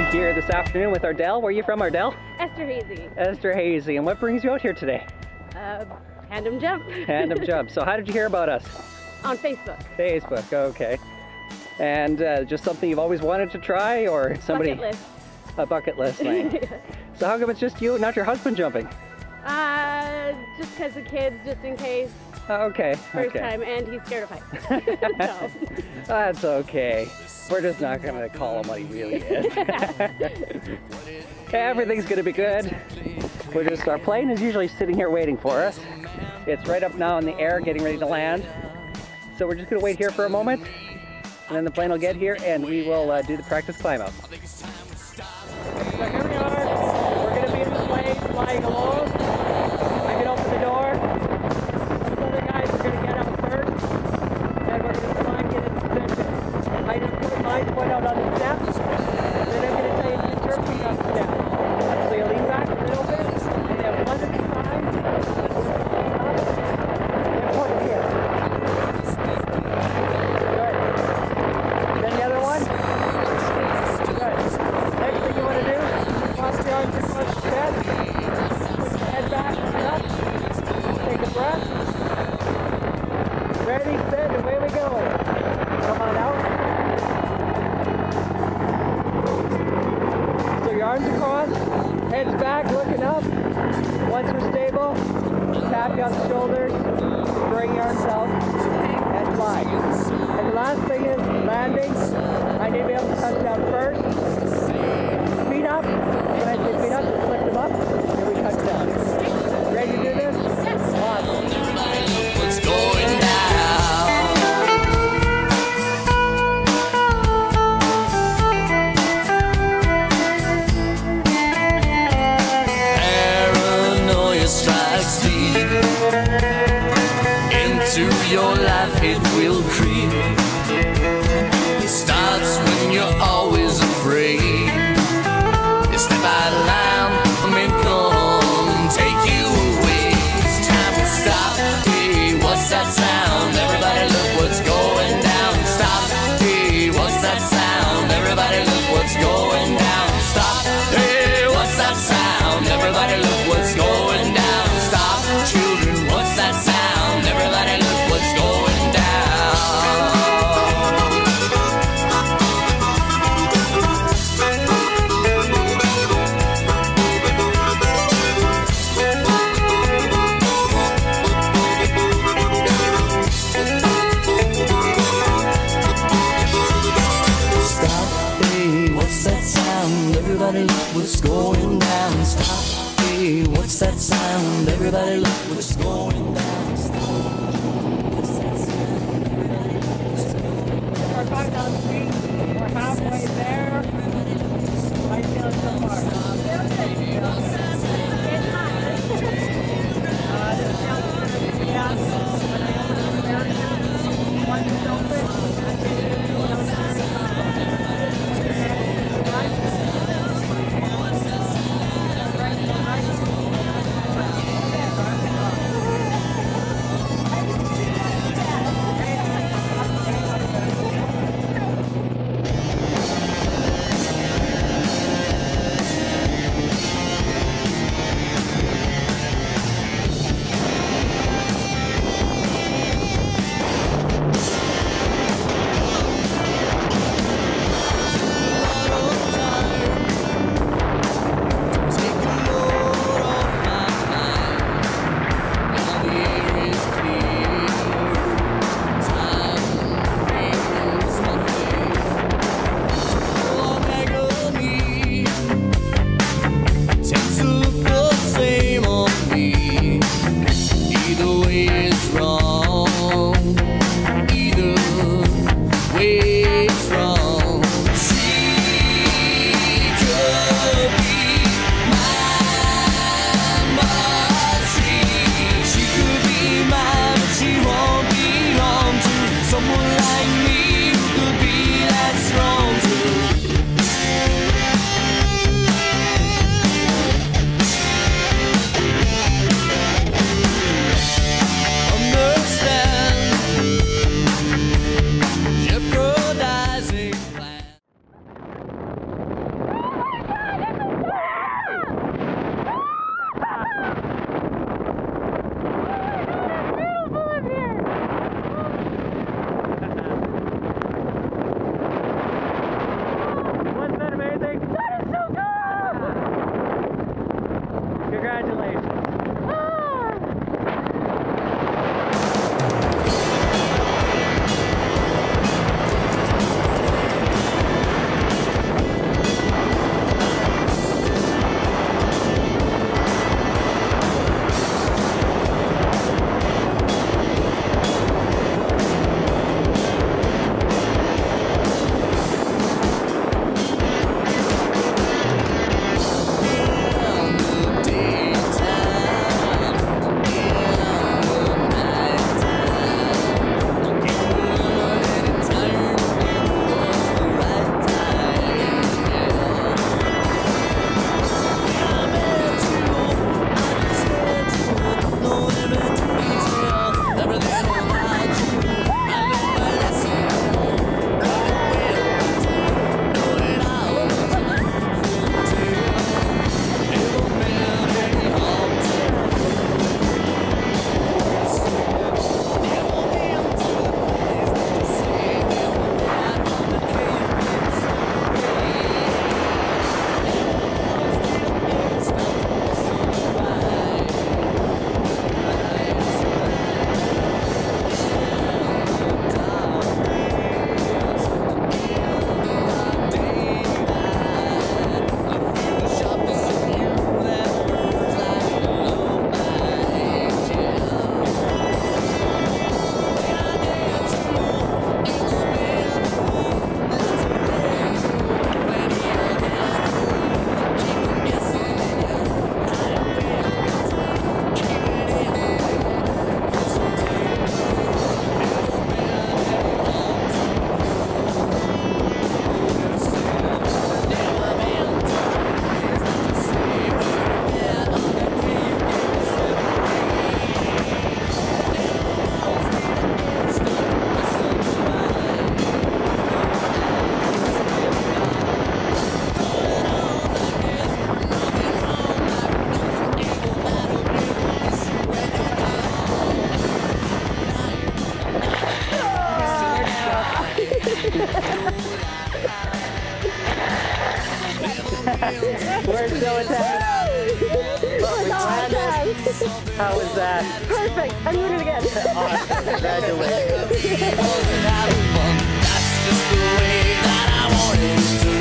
here this afternoon with Ardell. Where are you from, Ardell? Esther Hazy. Esther Hazy. And what brings you out here today? Tandem jump. Tandem jump. So how did you hear about us? On Facebook. Facebook, okay. And just something you've always wanted to try, or somebody? Bucket list. A bucket list thing. So how come it's just you, not your husband jumping? Just because the kids, just in case. Okay. First time, and he's scared of heights. So. That's okay. We're just not going to call him what he really is. Everything's going to be good. Our plane is usually sitting here waiting for us. It's right up now in the air, getting ready to land. So we're just going to wait here for a moment, and then the plane will get here, and we will do the practice climb up. So here we are. We're going to be in the plane, flying alone. I can open the door. Some other guys are going to get out first, and we're going to try and get in position. I just put mine point out on the steps, and then I'm going to tell you to interpret on the steps. So you lean back a little bit, and then one at a time, and point here. Good. Then the other one. Good. Next thing you want to do, cross the arms across the chest, push the head back and up, take a breath. Ready, set, away we go. Come on out. So your arms across, heads back, looking up. Once you're stable, tap you on the shoulders, bring your arms out, and fly. And the last thing is landing. I need to be able to touch down first. Feet up. When I say feet up, just lift them up, and we touch down. Ready to do this? Yes. Awesome. What's going down? Paranoia strikes deep into your life, it will creep. It starts when you're always afraid. You step out of line, men come take you away. It's time to stop. Hey, what's that sound? Everybody look what's going down. Stop. Hey, what's that sound? Everybody look what's going down. Stop. Hey, what's that sound? Everybody look what's going down. Stop. Children, what's that sound? Everybody look what's going down. Everybody look what's going down. Stop. Hey, what's that sound? Everybody look what's going down. We're back on the street. We're halfway there. I feel so far. We're so attached. How was that? Perfect. I'm doing it again. Awesome. Congratulations. Wasn't having fun. That's just the way that I wanted to